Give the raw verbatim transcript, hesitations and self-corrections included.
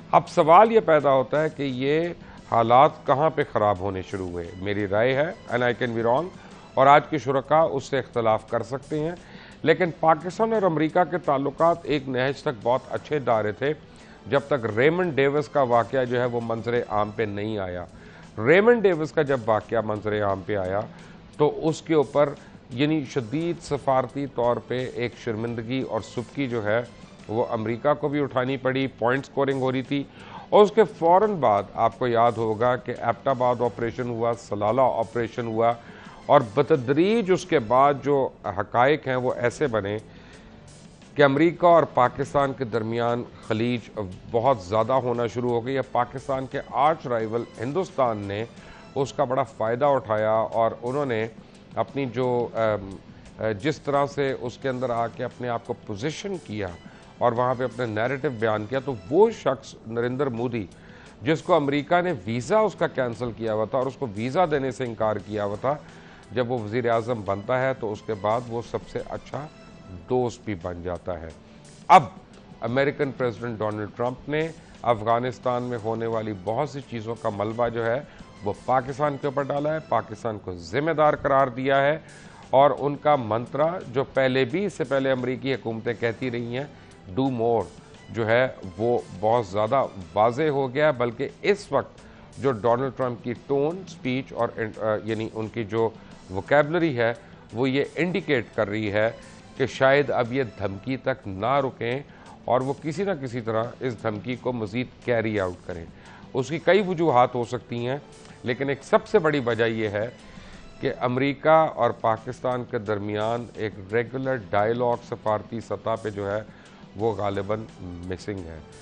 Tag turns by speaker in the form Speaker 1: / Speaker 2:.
Speaker 1: अब सवाल ये पैदा होता है कि ये हालात कहाँ पे ख़राब होने शुरू हुए। मेरी राय है, and I can be wrong, और आज के शुरका उससे इख्तलाफ कर सकते हैं, लेकिन पाकिस्तान और अमेरिका के ताल्लुकात एक नहज तक बहुत अच्छे दायरे थे जब तक रेमंड डेविस का वाक़या जो है वो मंजर आम पे नहीं आया। रेमंड डेविस का जब वाक़या मंजर आम पे आया तो उसके ऊपर यानी शदीद सफारती तौर पे एक शर्मिंदगी और सुबकी जो है वो अमेरिका को भी उठानी पड़ी। पॉइंट स्कोरिंग हो रही थी, और उसके फ़ौरन बाद आपको याद होगा कि एबटाबाद ऑपरेशन हुआ, सलाला ऑपरेशन हुआ, और बतदरीज उसके बाद जो हकायक हैं वो ऐसे बने कि अमेरिका और पाकिस्तान के दरमियान खलीज बहुत ज़्यादा होना शुरू हो गई। अब पाकिस्तान के आर्च राइवल हिंदुस्तान ने उसका बड़ा फ़ायदा उठाया और उन्होंने अपनी जो जिस तरह से उसके अंदर आके अपने आप को पोजीशन किया और वहाँ पे अपने नैरेटिव बयान किया, तो वो शख्स नरेंद्र मोदी जिसको अमेरिका ने वीज़ा उसका कैंसिल किया हुआ था और उसको वीज़ा देने से इनकार किया हुआ था, जब वो वज़ीर आज़म बनता है तो उसके बाद वो सबसे अच्छा दोस्त भी बन जाता है। अब अमेरिकन प्रेसिडेंट डोनाल्ड ट्रंप ने अफ़गानिस्तान में होने वाली बहुत सी चीज़ों का मलबा जो है वो पाकिस्तान के ऊपर डाला है, पाकिस्तान को ज़िम्मेदार करार दिया है, और उनका मंत्रा जो पहले भी इससे पहले अमेरिकी हुकूमतें कहती रही हैं, डू मोर, जो है वो बहुत ज़्यादा वाज़ेह हो गया। बल्कि इस वक्त जो डोनाल्ड ट्रंप की टोन, स्पीच और यानी उनकी जो वोकैबलरी है वो ये इंडिकेट कर रही है कि शायद अब ये धमकी तक ना रुकें और वो किसी ना किसी तरह इस धमकी को मज़ीद कैरी आउट करें। उसकी कई वजूहात हो सकती हैं, लेकिन एक सबसे बड़ी वजह यह है कि अमेरिका और पाकिस्तान के दरमियान एक रेगुलर डायलॉग सफारती सतह पे जो है वो गालिबन मिसिंग है।